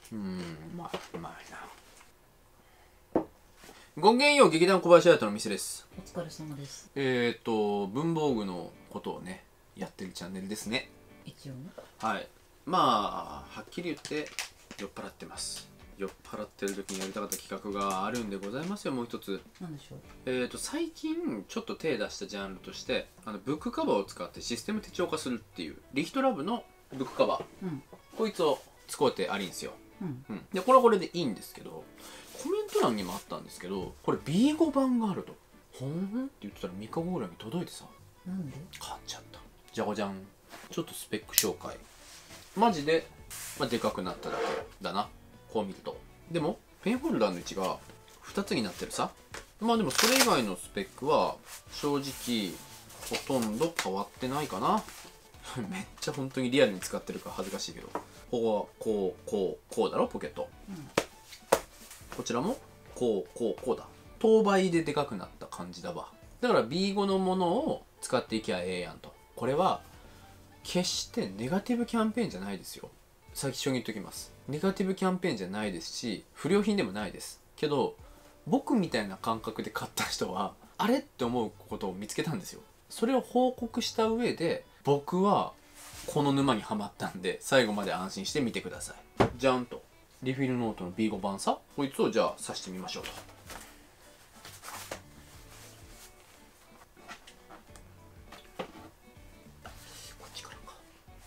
まあうまいな。ごきげんよう、劇団小林彩の店です。 お疲れ様です。 文房具のことをねやってるチャンネルですね。 一応ね。 はい。まあはっきり言って酔っ払ってます。酔っ払ってる時にやりたかった企画があるんでございますよ。もう一つ。 なんでしょう。 最近ちょっと手出したジャンルとして、ブックカバーを使ってシステム手帳化するっていうリヒトラブのブックカバー、こいつを使うてありんすよ。でこれはこれでいいんですけど、コメント欄にもあったんですけど、これ B5 版があると。ほんって言ってたら3日後ぐらいに届いてさ、 なんで買っちゃった。じゃこじゃん。ちょっとスペック紹介。マジで、でかくなっただけだな、こう見ると。でもペンホルダーの位置が2つになってるさ。でもそれ以外のスペックは正直ほとんど変わってないかな。めっちゃ本当にリアルに使ってるから恥ずかしいけど、ここはこうだろ、ポケット。こちらもこうだ。等倍ででかくなった感じだわ。だから B5 のものを使っていきゃええやんと。これは決してネガティブキャンペーンじゃないですよ。最初に言っときます。ネガティブキャンペーンじゃないですし、不良品でもないですけど、僕みたいな感覚で買った人はあれって思うことを見つけたんですよ。それを報告した上で、僕はこの沼にはまったんで最後まで安心して見てください。じゃんとリフィルノートの B5 版さ、こいつをじゃあ刺してみましょうと。こっちからか。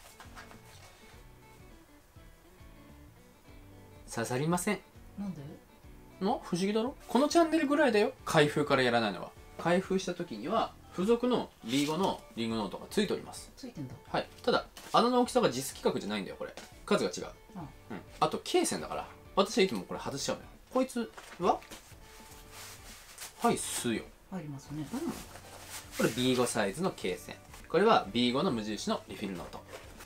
刺さりません。 なんでの不思議だろ。このチャンネルぐらいだよ、開封からやらないのは。開封した時には付属の B5 のリングノートがついております。 ついてんだ。 はい。ただ穴の大きさが実規格じゃないんだよ、これ数が違う。あと罫線だから、私はいつもこれ外しちゃうのよ。こいつははい、すよ。 入りますね。 これ B5 サイズの罫線。これは B5 の無印のリフィルノート。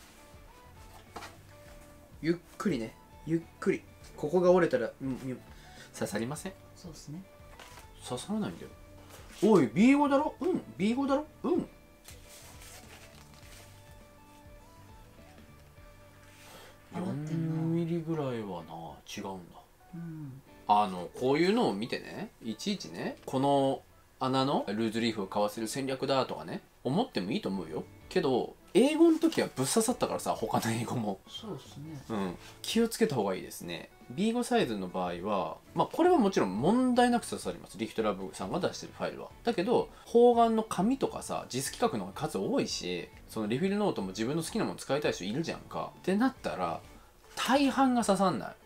ゆっくりね、ゆっくり。ここが折れたら刺さりません。 そうですね。 刺さらないんだよ。おい B5 だろ。B5 だろ。4ミリぐらいはな、違うんだ。こういうのを見てね、いちいちね、この穴のルーズリーフを買わせる戦略だとかね、思ってもいいと思うよ。けど英語の時はぶっ刺さったからさ、他の英語も。 そうですね。 気をつけた方がいいですね。B5 サイズの場合は、これはもちろん問題なく刺さります。リヒトラブさんが出してるファイルは。だけど方眼の紙とかさ、実規格の方が数多いし、そのリフィルノートも自分の好きなもの使いたい人いるじゃんか。ってなったら大半が刺さんない。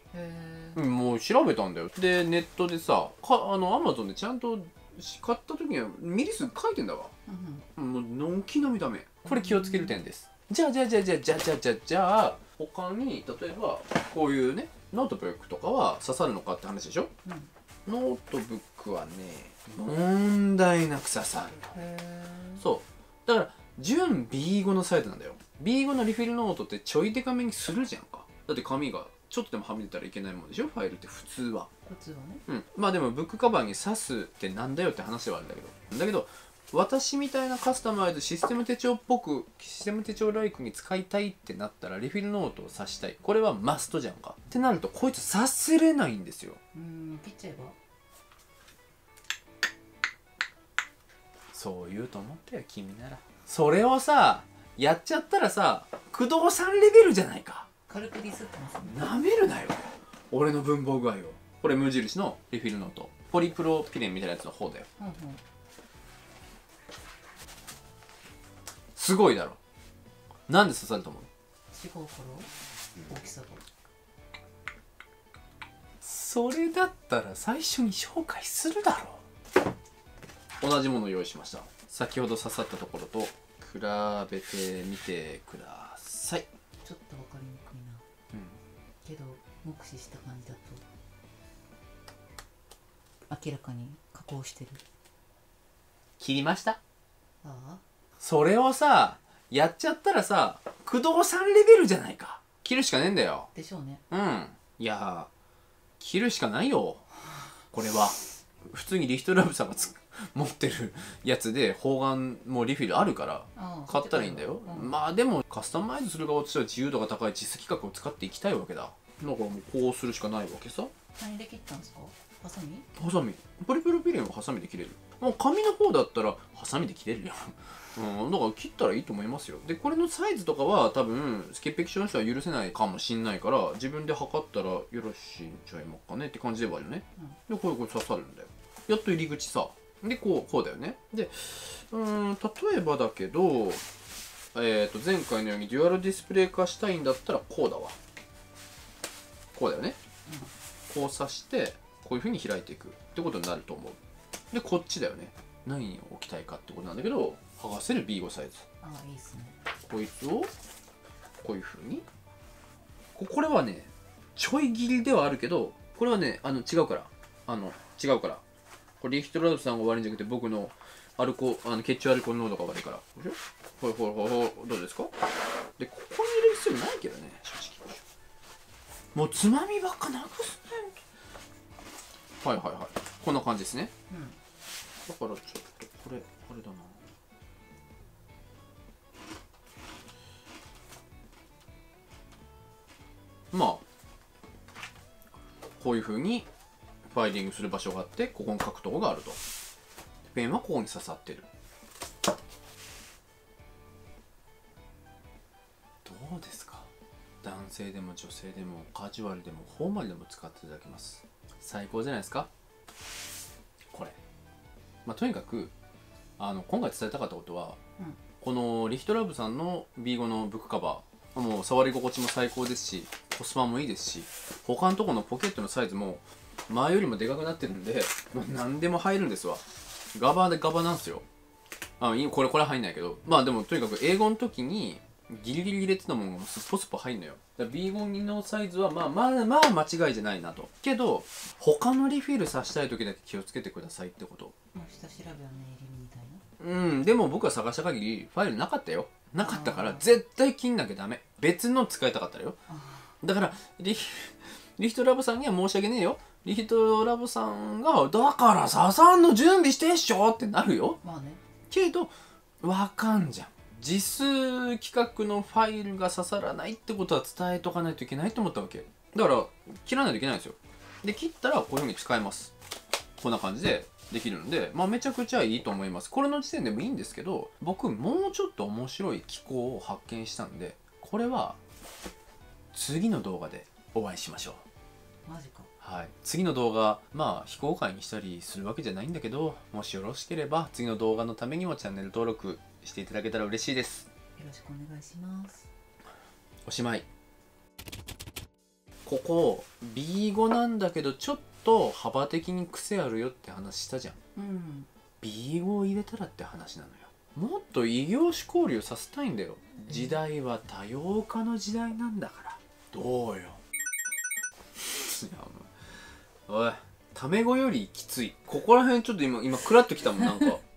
もう調べたんだよ。でネットでさ、Amazon でちゃんと買った時にはミリ数書いてんだわ。もう軒並みダメ。これ気をつける点です。じゃあ他に例えばこういうねノートブックとかは刺さるのかって話でしょ。ノートブックはね問題なく刺さるの。そうだから純 B5 のサイズなんだよ。 B5 のリフィルノートってちょいデカめにするじゃんか。だって紙がちょっとでもはみ出たらいけないもんでしょ、ファイルって普通は。ね。でもブックカバーに刺すってなんだよって話はあるんだけど、私みたいなカスタマイズシステム手帳っぽく、システム手帳ライクに使いたいってなったらリフィルノートを刺したい。これはマストじゃんか。ってなるとこいつ刺せれないんですよ。 切っちゃえば。 そう言うと思ったよ君なら。それをさやっちゃったらさ、工藤さんレベルじゃないか。 軽くディスってますね。 なめるなよ俺の文房具愛を。これ無印のリフィルノート、ポリプロピレンみたいなやつの方だよ。すごいだろ。なんで刺さると思う？ 違うから大きさが。 それだったら最初に紹介するだろ。同じものを用意しました。先ほど刺さったところと比べてみてください。 ちょっと分かりにくいな。けど目視した感じだと明らかに加工してる。 切りました。 ああ、 それをさやっちゃったらさ、工藤さんレベルじゃないか。切るしかねえんだよ。 でしょうね。 いや切るしかないよこれは。普通にリヒトラブさんが持ってるやつで方眼もリフィルあるから買ったらいいんだよ。でもカスタマイズする側としては自由度が高い実規格を使っていきたいわけだ。 だからもうこうするしかないわけさ。 何で切ったんですか？ハサミ？ ハサミ、ポリプロピレンはハサミで切れる。もう紙の方だったらハサミで切れるようん、だから切ったらいいと思いますよ。でこれのサイズとかは多分潔癖症の人は許せないかもしんないから、自分で測ったらよろしいんちゃいますかねって感じではあるよね、でこれ刺さるんだよ。やっと入り口さでこうだよね。で例えばだけど前回のようにデュアルディスプレイ化したいんだったらこうだわ。こうだよね、こう刺してこういう風に開いていくってことになると思う。でこっちだよね、何を置きたいかってことなんだけど、剥がせる B5 サイズ、 ああいいですね。 こいつをこういう風にこれはねちょい切りではあるけど、これはね違うからこれリヒトラルドさんが悪いんじゃなくて僕の血中アルコール濃度が悪いから。ほらどうですか。でここに入れる必要ないけどね、正直もうつまみばっかなくすね。はいこんな感じですね、だからちょっとこれあれだな、まあこういう風にファイリングする場所があって、ここに書くとこがあると。ペンはここに刺さってる。どうですか。男性でも女性でもカジュアルでもフォーマルでも使っていただけます。最高じゃないですかこれ。とにかく今回伝えたかったことは、このリヒトラブさんの B5 のブックカバー、もう触り心地も最高ですし、コスパもいいですし、他のところのポケットのサイズも前よりもでかくなってるんで、もう何でも入るんですわ。ガバなんですよ。これ入んないけど、でもとにかく英語の時にギリギリ入れてたものがスッポスポ入んのよ。だから B5 のサイズはまあ間違いじゃないなと。けど他のリフィルさしたい時だけ気をつけてくださいってこと。 下調べは念入りみたいな。でも僕は探した限りファイルなかったよ。なかったから絶対切んなきゃダメ。別の使いたかったらよ。だからリヒトラブさんには申し訳ねえよ。リヒトラブさんがだからササンの準備してっしょってなるよ。けどわかんじゃん。実数規格のファイルが刺さらないってことは伝えとかないといけないと思ったわけだから、切らないといけないんですよ。で切ったらこういうふうに使えます。こんな感じでできるので、めちゃくちゃいいと思います。これの時点でもいいんですけど、僕もうちょっと面白い機構を発見したんで、これは次の動画でお会いしましょう。 マジか。 はい、次の動画非公開にしたりするわけじゃないんだけど、もしよろしければ次の動画のためにもチャンネル登録していただけたら嬉しいです。 よろしくお願いします。 おしまい。ここ B5 なんだけどちょっと幅的に癖あるよって話したじゃん、B5 を入れたらって話なのよ。もっと異業種交流させたいんだよ。時代は多様化の時代なんだから。どうよおい、タメ語よりきつい。ここら辺ちょっと今クラッときたもん。なんか